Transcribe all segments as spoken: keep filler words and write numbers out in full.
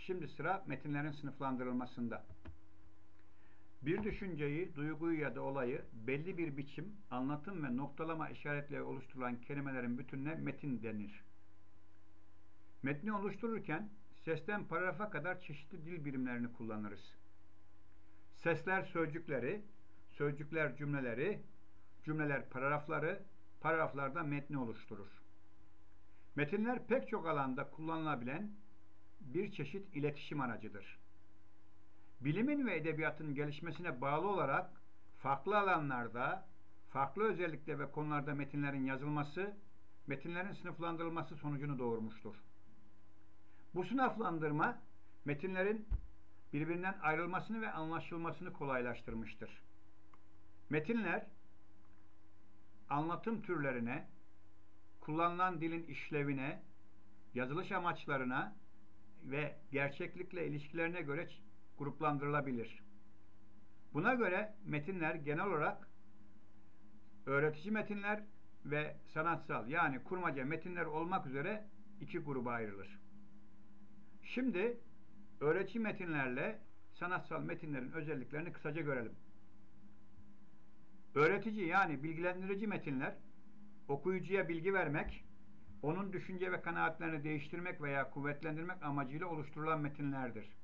Şimdi sıra metinlerin sınıflandırılmasında. Bir düşünceyi, duyguyu ya da olayı belli bir biçim, anlatım ve noktalama işaretleri oluşturulan kelimelerin bütününe metin denir. Metni oluştururken sesten paragrafa kadar çeşitli dil birimlerini kullanırız. Sesler sözcükleri, sözcükler cümleleri, cümleler paragrafları, paragraflarda metni oluşturur. Metinler pek çok alanda kullanılabilen bir çeşit iletişim aracıdır. Bilimin ve edebiyatın gelişmesine bağlı olarak farklı alanlarda, farklı özellikle ve konularda metinlerin yazılması, metinlerin sınıflandırılması sonucunu doğurmuştur. Bu sınıflandırma, metinlerin birbirinden ayrılmasını ve anlaşılmasını kolaylaştırmıştır. Metinler, anlatım türlerine, kullanılan dilin işlevine, yazılış amaçlarına ve gerçeklikle ilişkilerine göre gruplandırılabilir. Buna göre metinler genel olarak öğretici metinler ve sanatsal yani kurmaca metinler olmak üzere iki gruba ayrılır. Şimdi öğretici metinlerle sanatsal metinlerin özelliklerini kısaca görelim. Öğretici yani bilgilendirici metinler okuyucuya bilgi vermek, onun düşünce ve kanaatlerini değiştirmek veya kuvvetlendirmek amacıyla oluşturulan metinlerdir.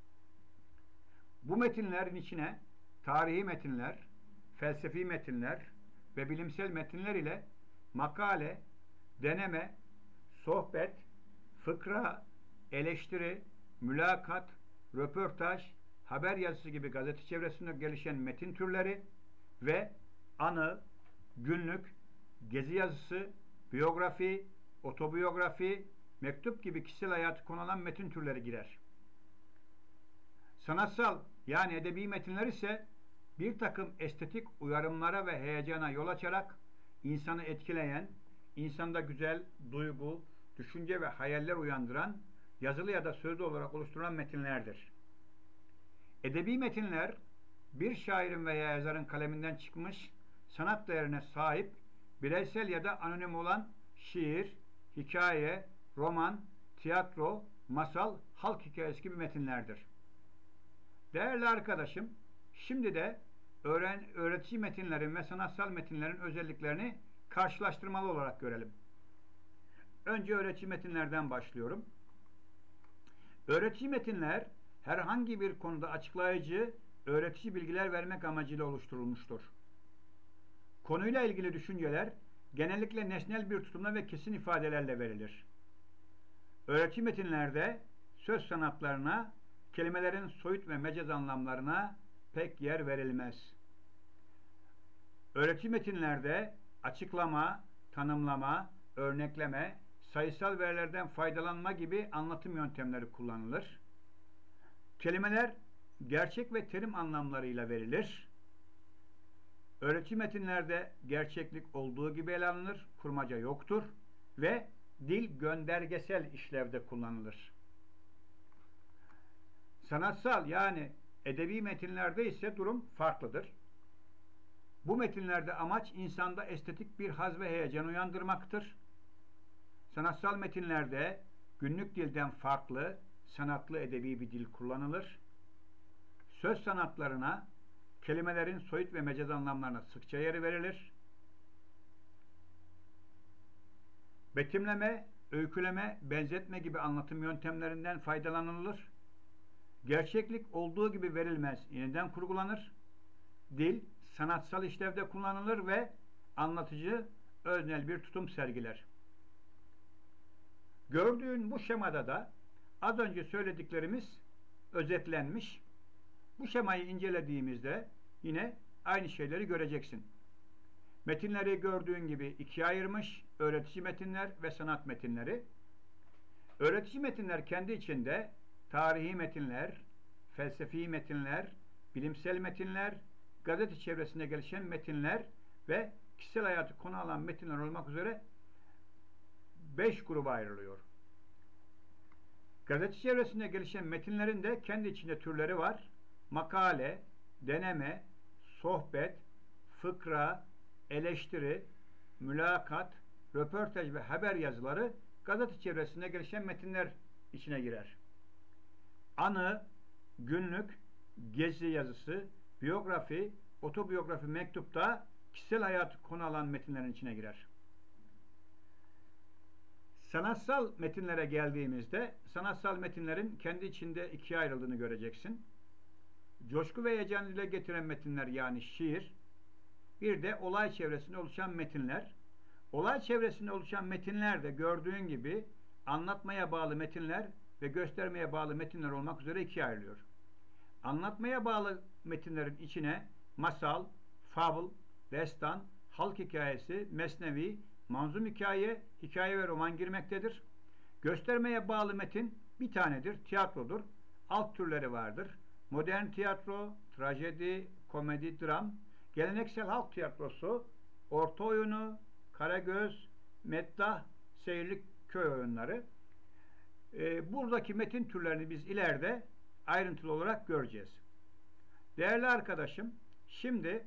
Bu metinlerin içine tarihi metinler, felsefi metinler ve bilimsel metinler ile makale, deneme, sohbet, fıkra, eleştiri, mülakat, röportaj, haber yazısı gibi gazete çevresinde gelişen metin türleri ve anı, günlük, gezi yazısı, biyografi, otobiyografi, mektup gibi kişisel hayatı konu alan metin türleri girer. Sanatsal yani edebi metinler ise bir takım estetik uyarımlara ve heyecana yol açarak insanı etkileyen, insanda güzel duygu, düşünce ve hayaller uyandıran, yazılı ya da sözlü olarak oluşturulan metinlerdir. Edebi metinler bir şairin veya yazarın kaleminden çıkmış, sanat değerine sahip, bireysel ya da anonim olan şiir, hikaye, roman, tiyatro, masal, halk hikayesi gibi metinlerdir. Değerli arkadaşım, şimdi de öğren, öğretici metinlerin ve sanatsal metinlerin özelliklerini karşılaştırmalı olarak görelim. Önce öğretici metinlerden başlıyorum. Öğretici metinler herhangi bir konuda açıklayıcı, öğretici bilgiler vermek amacıyla oluşturulmuştur. Konuyla ilgili düşünceler genellikle nesnel bir tutumla ve kesin ifadelerle verilir. Öğretici metinlerde söz sanatlarına, kelimelerin soyut ve mecaz anlamlarına pek yer verilmez. Öğretici metinlerde açıklama, tanımlama, örnekleme, sayısal verilerden faydalanma gibi anlatım yöntemleri kullanılır. Kelimeler gerçek ve terim anlamlarıyla verilir. Öğretici metinlerde gerçeklik olduğu gibi ele alınır, kurmaca yoktur ve dil göndergesel işlevde kullanılır. Sanatsal yani edebi metinlerde ise durum farklıdır. Bu metinlerde amaç insanda estetik bir haz ve heyecan uyandırmaktır. Sanatsal metinlerde günlük dilden farklı, sanatlı edebi bir dil kullanılır. Söz sanatlarına, kelimelerin soyut ve mecaz anlamlarına sıkça yer verilir. Betimleme, öyküleme, benzetme gibi anlatım yöntemlerinden faydalanılır. Gerçeklik olduğu gibi verilmez, yeniden kurgulanır. Dil, sanatsal işlevde kullanılır ve anlatıcı, öznel bir tutum sergiler. Gördüğün bu şemada da az önce söylediklerimiz özetlenmiş. Bu şemayı incelediğimizde yine aynı şeyleri göreceksin. Metinleri gördüğün gibi ikiye ayırmış, öğretici metinler ve sanat metinleri. Öğretici metinler kendi içinde tarihi metinler, felsefi metinler, bilimsel metinler, gazete çevresinde gelişen metinler ve kişisel hayatı konu alan metinler olmak üzere beş gruba ayrılıyor. Gazete çevresinde gelişen metinlerin de kendi içinde türleri var. Makale, deneme, sohbet, fıkra, eleştiri, mülakat, röportaj ve haber yazıları gazete çevresinde gelişen metinler içine girer. anı, günlük, gezi yazısı, biyografi, otobiyografi, mektupta kişisel hayatı konu alan metinlerin içine girer. Sanatsal metinlere geldiğimizde sanatsal metinlerin kendi içinde ikiye ayrıldığını göreceksin. Coşku ve heyecan dile getiren metinler, yani şiir, bir de olay çevresinde oluşan metinler. Olay çevresinde oluşan metinler de gördüğün gibi anlatmaya bağlı metinler ve göstermeye bağlı metinler olmak üzere ikiye ayrılıyor. Anlatmaya bağlı metinlerin içine masal, fabl, destan, halk hikayesi, mesnevi, manzum hikaye, hikaye ve roman girmektedir. Göstermeye bağlı metin bir tanedir, tiyatrodur. Alt türleri vardır. Modern tiyatro, trajedi, komedi, dram, geleneksel halk tiyatrosu, orta oyunu, karagöz, meddah, seyirlik, köy oyunları. Ee, buradaki metin türlerini biz ileride ayrıntılı olarak göreceğiz. Değerli arkadaşım, şimdi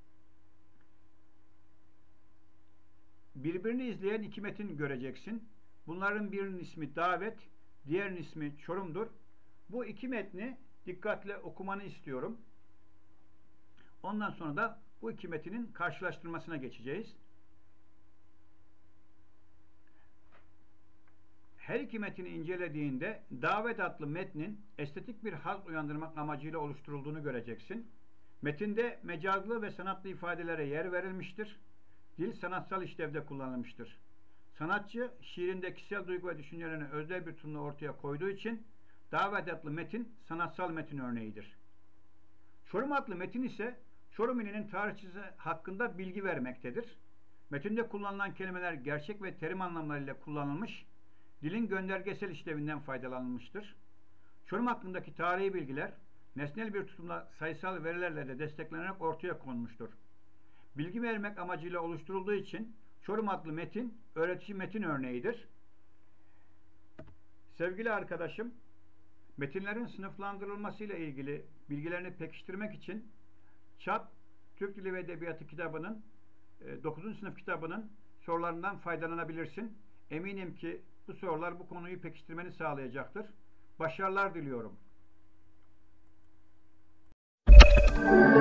birbirini izleyen iki metin göreceksin. Bunların birinin ismi Davet, diğerinin ismi Çorum'dur. Bu iki metni dikkatle okumanı istiyorum. Ondan sonra da bu iki metinin karşılaştırmasına geçeceğiz. Her iki metini incelediğinde Davet adlı metnin estetik bir haz uyandırmak amacıyla oluşturulduğunu göreceksin. Metinde mecazlı ve sanatlı ifadelere yer verilmiştir. Dil sanatsal işlevde kullanılmıştır. Sanatçı şiirinde kişisel duygu ve düşüncelerini özel bir tutumla ortaya koyduğu için Davet adlı metin sanatsal metin örneğidir. Çorum adlı metin ise Çorum ilinin tarihçisi hakkında bilgi vermektedir. Metinde kullanılan kelimeler gerçek ve terim anlamlarıyla kullanılmış, dilin göndergesel işlevinden faydalanılmıştır. Çorum hakkındaki tarihi bilgiler nesnel bir tutumla sayısal verilerle de desteklenerek ortaya konmuştur. Bilgi vermek amacıyla oluşturulduğu için Çorum adlı metin öğretici metin örneğidir. Sevgili arkadaşım, metinlerin sınıflandırılmasıyla ilgili bilgilerini pekiştirmek için Çap Türk Dili ve Edebiyatı kitabının dokuzuncu sınıf kitabının sorularından faydalanabilirsin. Eminim ki bu sorular bu konuyu pekiştirmeni sağlayacaktır. Başarılar diliyorum.